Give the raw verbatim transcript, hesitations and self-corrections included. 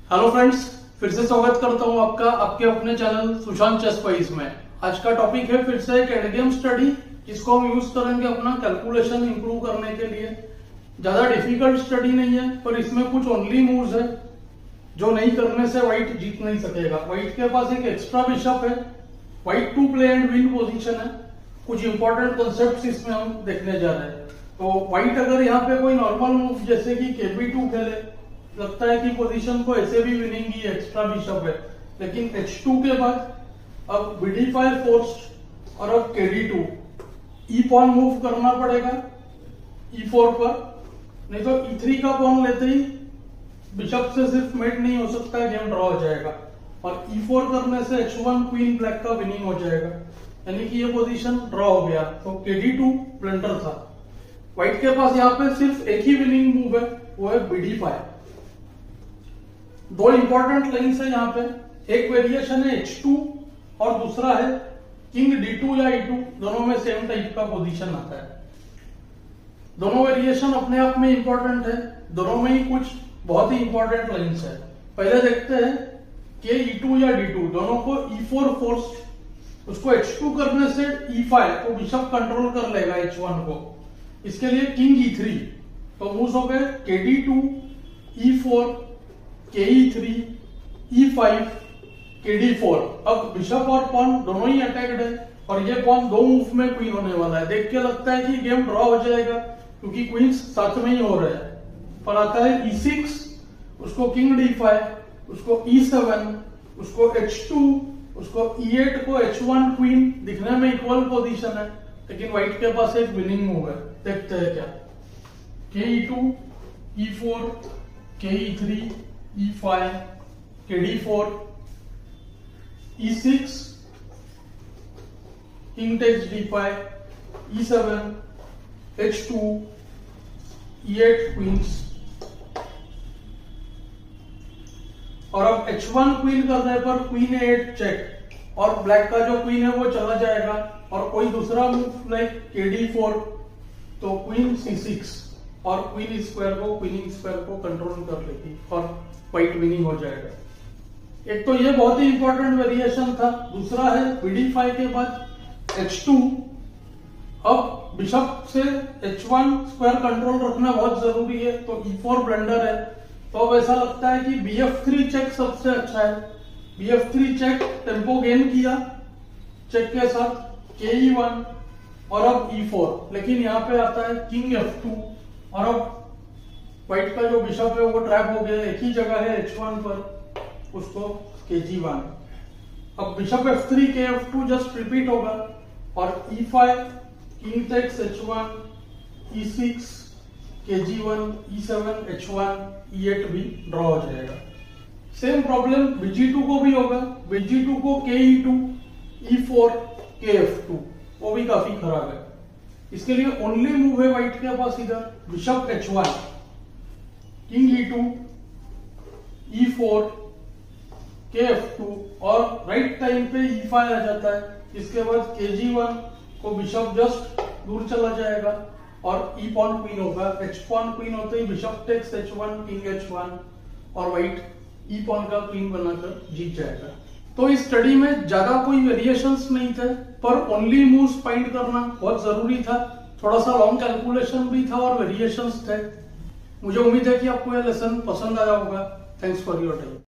Hello friends, फिर से स्वागत करता हूं आपका आपके अपने चैनल सुशांत चेस वाइज में। आज का टॉपिक है फिर से एक एंड गेम स्टडी, जिसको हम यूज करेंगे अपना कैलकुलेशन इंप्रूव करने के लिए। ज्यादा डिफिकल्ट स्टडी नहीं है, पर इसमें कुछ ओनली मूव्स है जो नहीं करने से व्हाइट जीत नहीं सकेगा। व्हाइट के पास एक एक्स्ट्रा बिशप है, white to play and win position है। कुछ इंपॉर्टेंट कॉन्सेप्ट्स इसमें हम देखने जा रहे हैं। तो व्हाइट अगर यहाँ पे कोई नॉर्मल मूव जैसे कि के बी टू खेले, लगता है कि पोजीशन को ऐसे भी विनिंग ही एक्स्ट्रा बिशप है, लेकिन एच टू के बाद अब बी डी फाइव फोर्स्ड और अब K D two, E pawn move करना पड़ेगा ई फोर पर, नहीं तो ई थ्री का पॉन लेते ही बिशप से सिर्फ मेट नहीं हो सकता, गेम ड्रॉ हो जाएगा। और ई फोर करने से एच वन क्वीन ब्लैक का विनिंग हो जाएगा, यानी कि ये पोजीशन ड्रॉ हो गया। तो के डी टू ब्लंडर था। व्हाइट के पास यहाँ पे सिर्फ एक ही विनिंग मूव है, वो है बी डी फाइव। दो इंपॉर्टेंट लाइन्स है यहाँ पे, एक वेरिएशन है एच टू और दूसरा है किंग डी टू या ई टू, दोनों में सेम टाइप का पोजीशन आता है। दोनों वेरिएशन अपने आप में इंपॉर्टेंट है, दोनों में ही कुछ बहुत ही इंपॉर्टेंट लाइन्स है। पहले देखते हैं के ई टू या डी टू, दोनों को ई फोर फोर्स, उसको एच टू करने से ई फाइव को बिशप कंट्रोल कर लेगा एच वन को, इसके लिए किंग ई थ्री। तो मूव्स हो गए K D two, E four, K E three, E five, K D four. अब बिशप और पॉन दोनों ही अटैक्ड है और ये पॉन दो मूव में क्वीन होने वाला है। देख के लगता है कि गेम ड्रॉ हो जाएगा क्योंकि क्वींस साथ में ही हो रहे हैं, पर आता है ई सिक्स, उसको किंग डी फाइव, उसको ई सेवन, उसको एच टू, उसको ई एट को एच वन क्वीन। दिखने में इक्वल पोजीशन है, लेकिन व्हाइट के पास एक विनिंग मूव है। देखते हैं क्या। के E two, E four, K E three, E five, K D four, E six, king takes D five, E seven, H two, E eight queens. और अब एच वन क्वीन करने पर क्वीन ए एट चेक, और black का जो queen है वो चला जाएगा। और कोई दूसरा move like K D four, तो क्वीन सी सिक्स और क्वीन स्क्वायर को क्वीनिंग स्क्वायर को कंट्रोल कर लेगी और व्हाइट विनिंग हो जाएगा। एक तो ये बहुत ही इंपॉर्टेंट वेरिएशन था। दूसरा है बी डी फाइव के बाद एच टू। अब बिशप से एच वन स्क्वायर कंट्रोल रखना बहुत जरूरी है, तो ई फोर ब्लंडर है। तो अब ऐसा लगता है कि बी एफ थ्री चेक सबसे अच्छा है। B F three check, tempo gain किया चेक के साथ, के ई वन और अब ई फोर। लेकिन यहाँ पे आता है किंग एफ टू, और अब व्हाइट का जो बिशप है वो ट्रैप हो गया, एक ही जगह है एच वन पर, उसको के जी वन। अब bishop F three, K F two just repeat होगा, और E five, king takes H one, E six, K G one, E seven, H one, E eight भी ड्रॉ हो जाएगा। Same problem B G two को भी होगा। B G two को K E two, E four, K F two, वो भी काफी खराब है। इसके लिए ओनली मूव है व्हाइट के पास इधर bishop H one, king E two, E four, K F two, और राइट टाइम पे ई फाइव आ जाता है। इसके बाद के जी वन को बिशप जस्ट दूर चला जाएगा और ई पॉन क्वीन होगा। एच पॉन क्वीन होते ही bishop takes H one, king H one, और व्हाइट ई पॉन का क्वीन बनाकर जीत जाएगा। तो इस स्टडी में ज्यादा कोई वेरिएशंस नहीं थे, पर ओनली मूव्स फाइंड करना बहुत जरूरी था। थोड़ा सा लॉन्ग कैलकुलेशन भी था और वेरिएशंस थे। मुझे उम्मीद है कि आपको यह लेसन पसंद आया होगा। Thanks for your time.